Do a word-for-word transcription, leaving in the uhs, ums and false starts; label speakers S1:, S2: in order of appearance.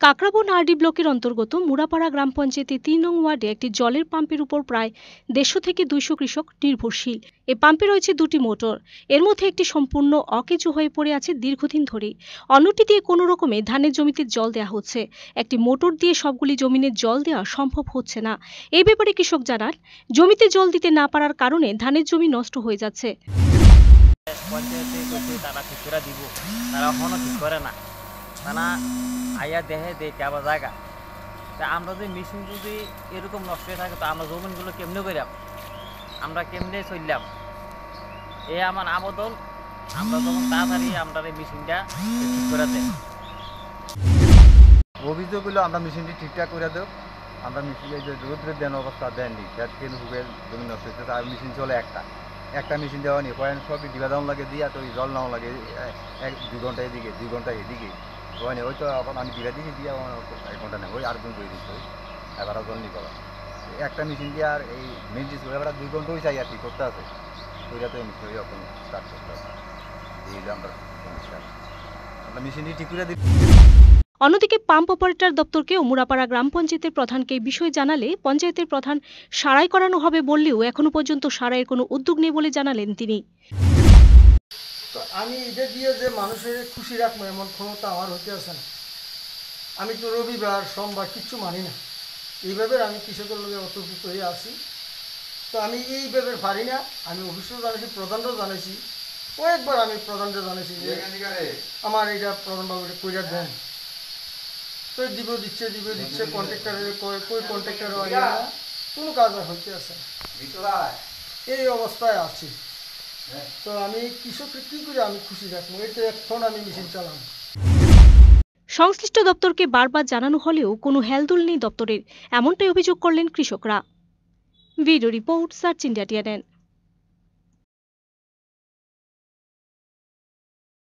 S1: Kakraban RD ব্লকের অন্তর্গত মুড়াপাড়া গ্রাম পঞ্চায়েতের তিন নং ওয়ার্ডে একটি জলের পাম্পের উপর প্রায় দেড়শো থেকে দুইশো কৃষক নির্ভরশীল। এই পাম্পে রয়েছে দুটি মোটর। এর মধ্যে একটি সম্পূর্ণ অকেজো হয়ে পড়ে আছে দীর্ঘদিন ধরেই, অন্যটি দিয়ে কোনো রকমে ধানের জমিতে জল দেওয়া হচ্ছে। একটি মোটর দিয়ে সবগুলি জমিনে জল দেওয়া সম্ভব হচ্ছে না। এই ব্যাপারে কৃষক জানান, জমিতে জল দিতে না পারার কারণে ধানের জমি নষ্ট হয়ে যাচ্ছে।
S2: তারা ঠিক করে দিব, তারা এখনো ঠিক করে না, তারা আইয়া দেহে দেখে আবার জায়গা। তা আমরা যদি মেশিন যদি এরকম নষ্ট হয়ে থাকে, তো আমরা জমিনগুলো কেমনে করিলাম, আমরা কেমনে চললাম? এ আমার আবেদন, আমরা যখন তাড়াতাড়ি আমরা এই মেশিনটা ঠিক করে দেয়।
S3: অভিযোগ হলো আমরা মেশিনটি ঠিকঠাক করে দেব। আমরা মেশিন এই যে রোদ্রের দেন অবস্থা দেননি, কেন হুগের জমি নষ্ট হচ্ছে। আর মেশিন চলে একটা একটা মেশিন দেওয়া নিয়ে পয়েন্ট সবই ডিবা দাম লাগে দিয়া, তো জল নাও লাগে এক দুই ঘন্টা এদিকে দুই ঘন্টা এদিকে হয় না। ওই তো এখন আমি ডিবা দিয়েছি দিয়া এক ঘন্টা নেই, ওই আরেকজন করে দিচ্ছি, ওই এবার জল নিয়ে করা একটা মেশিন দিয়ে। আর এই মেনজিস এবার দুই ঘন্টা ওই চাই আর কি করতে আছে, ওইটা তো মেশিন এখন স্টার্ট করতে হবে। এই হলো আমরা আমরা মেশিনটি ঠিক করে দিই।
S1: অন্যদিকে পাম্প অপারেটর দপ্তরকে ও মুড়াপাড়া গ্রাম পঞ্চায়েতের প্রধানকে এই বিষয়ে জানালে পঞ্চায়েতের প্রধান সারাই করানো হবে বললেও এখনো পর্যন্ত সারাইয়ের কোনো উদ্যোগ নেই বলে জানালেন তিনি।
S4: তো আমি এটা দিয়ে যে মানুষের খুশি রাখবো এমন ক্ষমতা আমার হতে আছে না। আমি তো রবিবার সোমবার কিচ্ছু মানি না, এইভাবে আমি কৃষকের লোকে অতর্কিত হয়ে আসি। তো আমি এইভাবে পারি না। আমি অফিসেও জানাইছি, প্রধানরাও জানাইছি, কয়েকবার আমি প্রধানরা জানাইছি যে আমার এইটা প্রধানবাবু কইরা দেন। তো দিব দিচ্ছে দিব দিচ্ছে কন্ট্রাক্টরের কয় কই কন্ট্রাক্টর কোনো কাজ আর হইতে আছে না, এই অবস্থায় আছি। তো আমি কৃষককে কী করে আমি খুশি রাখবো? এই তো এখন আমি মেশিন চালাবো।
S1: সংশ্লিষ্ট দপ্তরকে বারবার জানানো হলেও কোনো হেলদোল নেই দপ্তরের, এমনটাই অভিযোগ করলেন কৃষকরা। Video report, search India TNN.